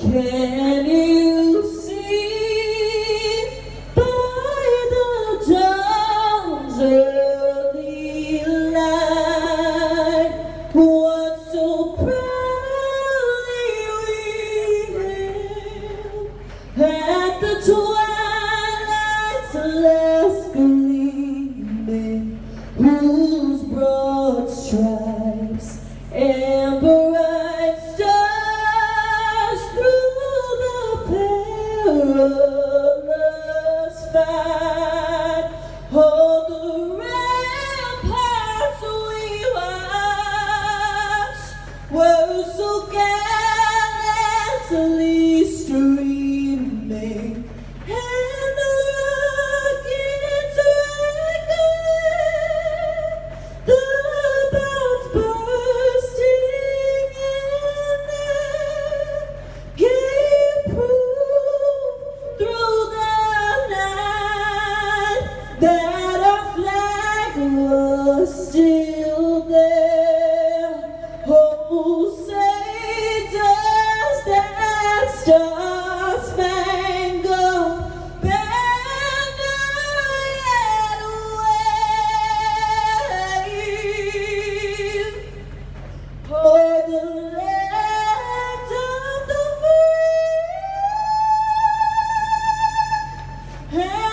Can you see by the dawn's early light what so proudly we hailed at the twilight's last gleaming, whose broad stripes and bright stars through the perilous fight hold the ramparts we watched were so gallantly streaming, and the rockets echoing, the bombs bursting in there, gave proof through the night that our flag was still there. Oh, say does that star-spangled banner yet wave o'er the land of the free?